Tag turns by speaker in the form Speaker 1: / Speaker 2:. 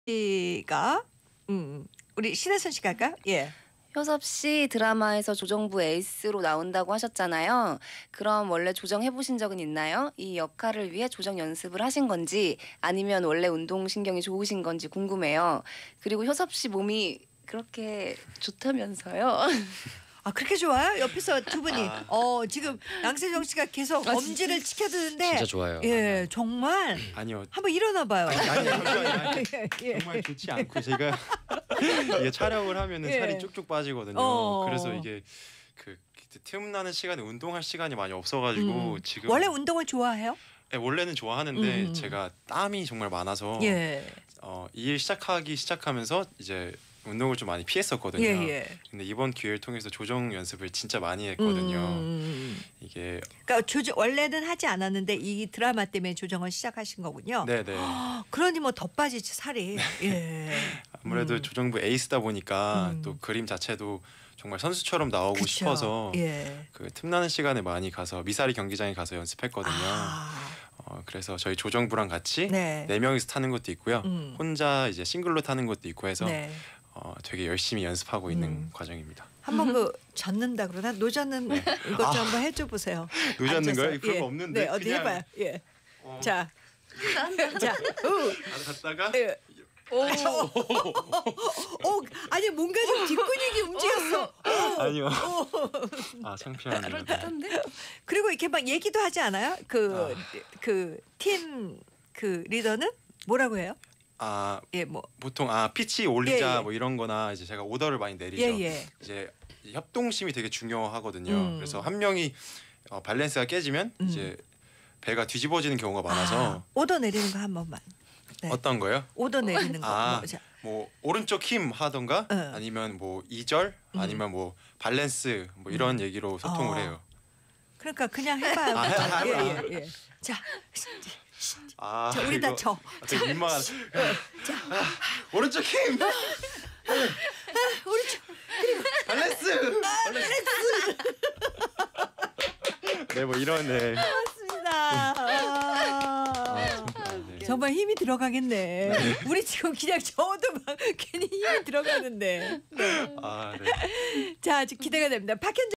Speaker 1: 씨가 우리 신혜선 씨가 할까요? 예.
Speaker 2: 효섭 씨 드라마에서 조정부 에이스로 나온다고 하셨잖아요. 그럼 원래 조정해 보신 적은 있나요? 이 역할을 위해 조정 연습을 하신 건지 아니면 원래 운동신경이 좋으신 건지 궁금해요. 그리고 효섭 씨 몸이 그렇게 좋다면서요?
Speaker 1: 아 그렇게 좋아요? 옆에서 두 분이 지금 양세형 씨가 계속 엄지를 치켜드는데
Speaker 3: 진짜 좋아요.
Speaker 1: 예 정말
Speaker 4: 아니요.
Speaker 1: 한번 일어나봐요.
Speaker 4: 아니, 잠시만요.
Speaker 1: 예.
Speaker 4: 정말 좋지 않고 제가 이게 촬영을 하면은
Speaker 1: 예.
Speaker 4: 살이 쭉쭉 빠지거든요. 그래서 이게 그 틈나는 시간에 운동할 시간이 많이 없어가지고 지금
Speaker 1: 원래 운동을 좋아해요?
Speaker 4: 네, 원래는 좋아하는데 제가 땀이 정말 많아서
Speaker 1: 예.
Speaker 4: 이 일 시작하면서 이제 운동을 좀 많이 피했었거든요.
Speaker 1: 예.
Speaker 4: 근데 이번 기회를 통해서 조정 연습을 진짜 많이 했거든요. 이게
Speaker 1: 그러니까 원래는 하지 않았는데 이 드라마 때문에 조정을 시작하신 거군요.
Speaker 4: 네네.
Speaker 1: 그러니 뭐 더 빠지지 살이. 예.
Speaker 4: 아무래도 조정부 에이스다 보니까 또 그림 자체도 정말 선수처럼 나오고
Speaker 1: 그쵸.
Speaker 4: 싶어서
Speaker 1: 예.
Speaker 4: 그 틈나는 시간에 많이 가서 미사리 경기장에 가서 연습했거든요. 그래서 저희 조정부랑 같이
Speaker 1: 네.
Speaker 4: 4명이서 타는 것도 있고요. 혼자 이제 싱글로 타는 것도 있고 해서
Speaker 1: 네.
Speaker 4: 되게 열심히 연습하고 있는 과정입니다.
Speaker 1: 한번 그 젓는다 그러나 노젓는 이것 좀 한번 해줘 보세요.
Speaker 4: 노젓는
Speaker 1: 앉아서.
Speaker 4: 거요? 그런 거 없는데.
Speaker 1: 네, 어디
Speaker 4: 그냥-
Speaker 1: 해봐요. 예. 자, 자,
Speaker 4: 갔다가
Speaker 1: 예. 아니 뭔가 좀 뒷근육이 움직였어.
Speaker 4: 아니요. 창피하네요. 네.
Speaker 1: 그리고 이렇게 막 얘기도 하지 않아요? 그 팀 그 리더는 뭐라고 해요? 예, 뭐
Speaker 4: 보통 피치 올리자
Speaker 1: 예.
Speaker 4: 뭐 이런 거나 이제 제가 오더를 많이 내리죠.
Speaker 1: 예.
Speaker 4: 이제 협동심이 되게 중요하거든요. 그래서 한 명이 밸런스가 깨지면 이제 배가 뒤집어지는 경우가 많아서
Speaker 1: 오더 내리는 거 한 번만. 네.
Speaker 4: 어떤 거요?
Speaker 1: 오더 내리는 거. 자.
Speaker 4: 뭐 오른쪽 힘 하던가 아니면 뭐 2절 아니면 뭐 밸런스 뭐 이런 얘기로 소통을 해요.
Speaker 1: 그러니까 그냥 해봐요. 예. 자, 자, 우리 다 쳐.
Speaker 4: 되게 민망한. 오른쪽 힘.
Speaker 1: 오른쪽.
Speaker 4: 밸런스. 네, 뭐 이런 네.
Speaker 1: 맞습니다. 정말 힘이 들어가겠네. 우리 지금 그냥 저도 막 괜히 힘이 들어가는데.
Speaker 4: 네.
Speaker 1: 자, 아주 기대가 됩니다. 박현정